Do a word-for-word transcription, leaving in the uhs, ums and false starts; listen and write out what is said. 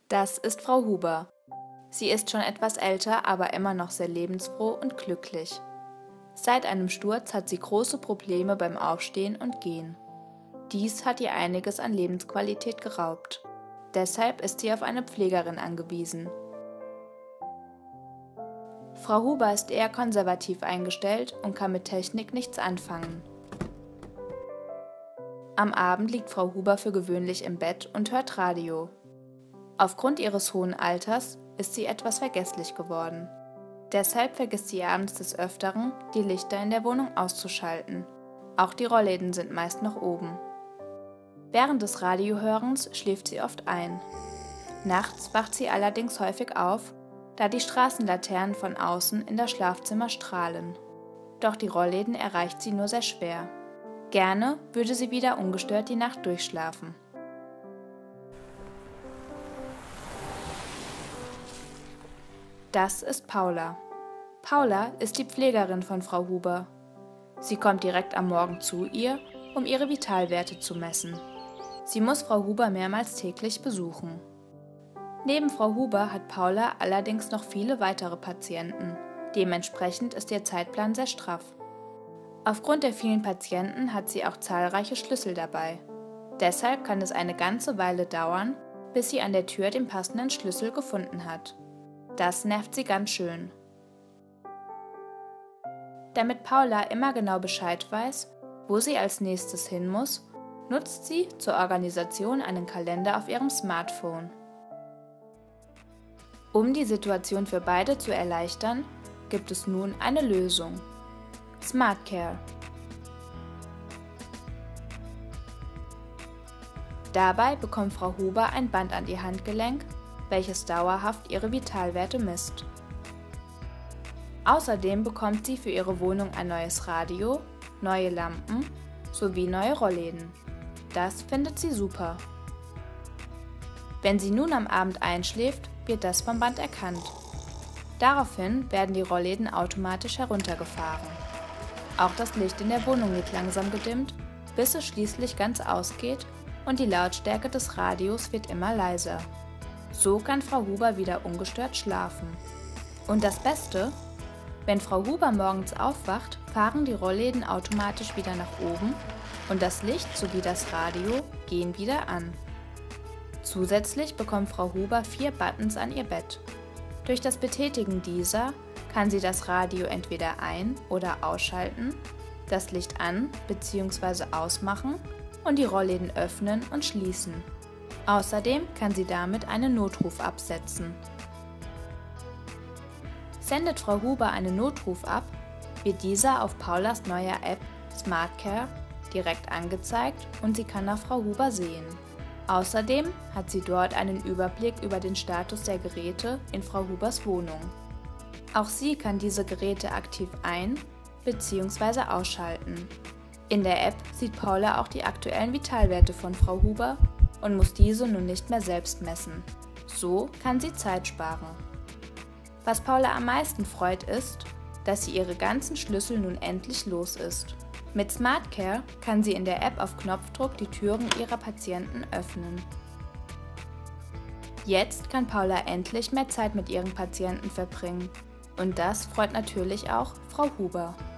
Das ist Frau Huber. Sie ist schon etwas älter, aber immer noch sehr lebensfroh und glücklich. Seit einem Sturz hat sie große Probleme beim Aufstehen und Gehen. Dies hat ihr einiges an Lebensqualität geraubt. Deshalb ist sie auf eine Pflegerin angewiesen. Frau Huber ist eher konservativ eingestellt und kann mit Technik nichts anfangen. Am Abend liegt Frau Huber für gewöhnlich im Bett und hört Radio. Aufgrund ihres hohen Alters ist sie etwas vergesslich geworden. Deshalb vergisst sie abends des Öfteren, die Lichter in der Wohnung auszuschalten. Auch die Rollläden sind meist noch oben. Während des Radiohörens schläft sie oft ein. Nachts wacht sie allerdings häufig auf, da die Straßenlaternen von außen in das Schlafzimmer strahlen. Doch die Rollläden erreicht sie nur sehr schwer. Gerne würde sie wieder ungestört die Nacht durchschlafen. Das ist Paula. Paula ist die Pflegerin von Frau Huber. Sie kommt direkt am Morgen zu ihr, um ihre Vitalwerte zu messen. Sie muss Frau Huber mehrmals täglich besuchen. Neben Frau Huber hat Paula allerdings noch viele weitere Patienten. Dementsprechend ist ihr Zeitplan sehr straff. Aufgrund der vielen Patienten hat sie auch zahlreiche Schlüssel dabei. Deshalb kann es eine ganze Weile dauern, bis sie an der Tür den passenden Schlüssel gefunden hat. Das nervt sie ganz schön. Damit Paula immer genau Bescheid weiß, wo sie als nächstes hin muss, nutzt sie zur Organisation einen Kalender auf ihrem Smartphone. Um die Situation für beide zu erleichtern, gibt es nun eine Lösung: SmartCare. Dabei bekommt Frau Huber ein Band an ihr Handgelenk, welches dauerhaft ihre Vitalwerte misst. Außerdem bekommt sie für ihre Wohnung ein neues Radio, neue Lampen sowie neue Rollläden. Das findet sie super. Wenn sie nun am Abend einschläft, wird das vom Band erkannt. Daraufhin werden die Rollläden automatisch heruntergefahren. Auch das Licht in der Wohnung wird langsam gedimmt, bis es schließlich ganz ausgeht und die Lautstärke des Radios wird immer leiser. So kann Frau Huber wieder ungestört schlafen. Und das Beste: Wenn Frau Huber morgens aufwacht, fahren die Rollläden automatisch wieder nach oben und das Licht sowie das Radio gehen wieder an. Zusätzlich bekommt Frau Huber vier Buttons an ihr Bett. Durch das Betätigen dieser kann sie das Radio entweder ein- oder ausschalten, das Licht an- bzw. ausmachen und die Rollläden öffnen und schließen. Außerdem kann sie damit einen Notruf absetzen. Sendet Frau Huber einen Notruf ab, wird dieser auf Paulas neuer App SmartCare direkt angezeigt und sie kann nach Frau Huber sehen. Außerdem hat sie dort einen Überblick über den Status der Geräte in Frau Hubers Wohnung. Auch sie kann diese Geräte aktiv ein- bzw. ausschalten. In der App sieht Paula auch die aktuellen Vitalwerte von Frau Huber und muss diese nun nicht mehr selbst messen. So kann sie Zeit sparen. Was Paula am meisten freut ist, dass sie ihre ganzen Schlüssel nun endlich los ist. Mit SmartCare kann sie in der App auf Knopfdruck die Türen ihrer Patienten öffnen. Jetzt kann Paula endlich mehr Zeit mit ihren Patienten verbringen. Und das freut natürlich auch Frau Huber.